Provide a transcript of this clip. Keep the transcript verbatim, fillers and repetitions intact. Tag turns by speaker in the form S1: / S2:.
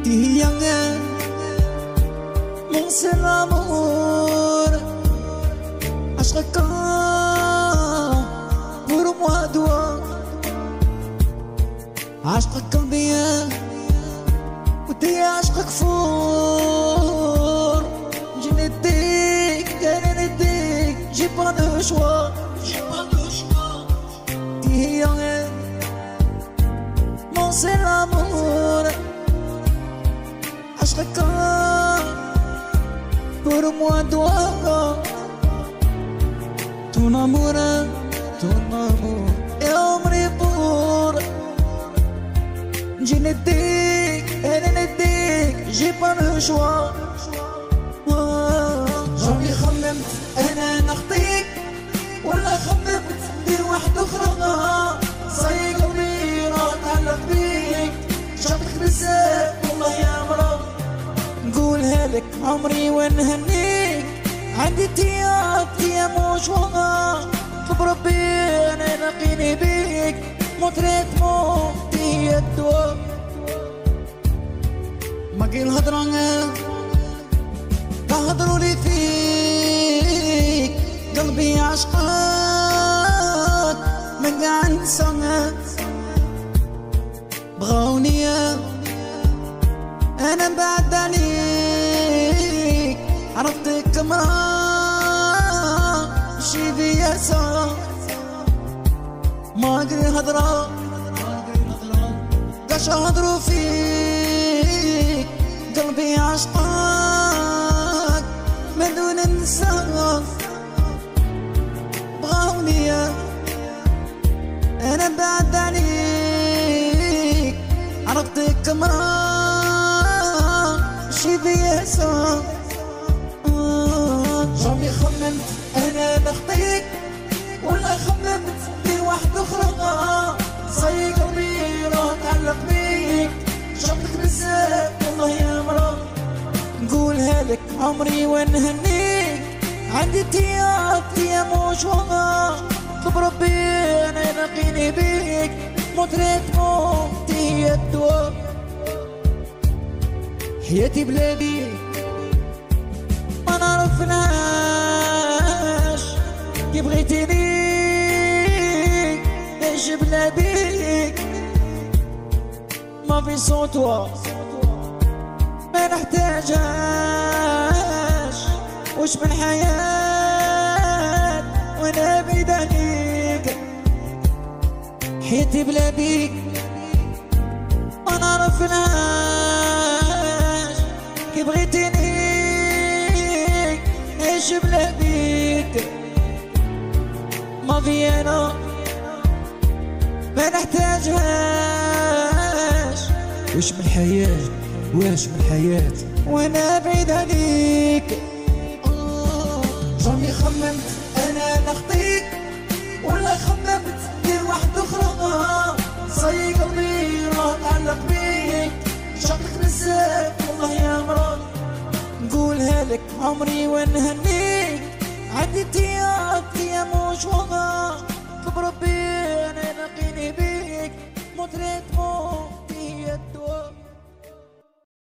S1: Tiangan mon seul amour, عشقك pour moi doit عشقك قلبي ودي عشقك فور جنتيك انا نديك j'ai pas de choix j'ai pas de choix Tiangan mon seul amour عشقك pour moi doit ton amour ton amour et عمري pour جي نديك انا نديك j'ai pas le choix جوني خممت انا نخطيك ولا خممت ندير واحدة اخرى صاي قلبي راه تعلق بيك شفتك بزاف والله يا مرا نقولها لك عمري ونهنيك عندي تياب تياب مش وغا بربي انا نقيني بيك مطريت موتي الدواء ما قيل هضران تهضروا لي فيك قلبي عشقك ما قاع نسى بغاوني انا بعد عليك عرفتك مرا شي بيا صار ما ادري هضرة قاش هضروا فيك قلبي عشقك من دون انسان بغاوني انا بعد عليك عرفتك مرا شي بيا صار جوني خممت انا نخطيك ولا خممت ندير واحدة اخرى صاي قلبي راه تعلق بيك شفتك بزاف والله يا مرا نقولها لك عمري ونهنيك عندي تياب تياب مش وغا بربي انا نقيني بيك مطريت موتي الدواء حياتي بلا بيك ما نعرفناش كي بغيتيني ايش بلا بيك ما في صوتوا ما نحتاجهاش وش من حياة وانا بعيد عليك حياتي بلا بيك ما نعرفناش كي بغيتيني ايش بلا بيك ما في انا ما نحتاجهاش وش من الحياة واش من الحياة وانا بعيد عليك جوني خممت انا نخطيك ولا خممت ندير واحدة اخرى صاي قلبي راه تعلق بيك شفتك بزاف والله يا مرا نقولها لك عمري ونهنيك عندي تياب تياب مش وغا بربي انا نقيني بيك مطريت موت